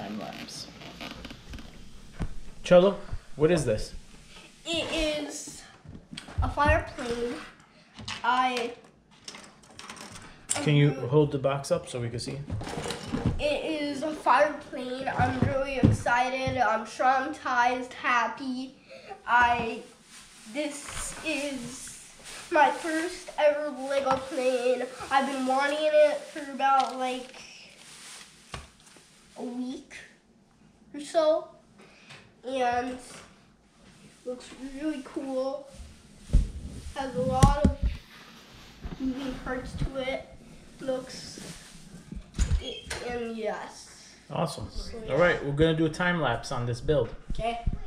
time lapse. Cholo, what is this? It is a fireplane. Can you hold the box up so we can see? It is a fireplane. I'm really excited. I'm traumatized, happy. This is my first ever Lego plane. I've been wanting it for about like a week or so, and looks really cool. Has a lot of moving parts to it. And yes. Awesome. All right, we're gonna do a time lapse on this build. Okay.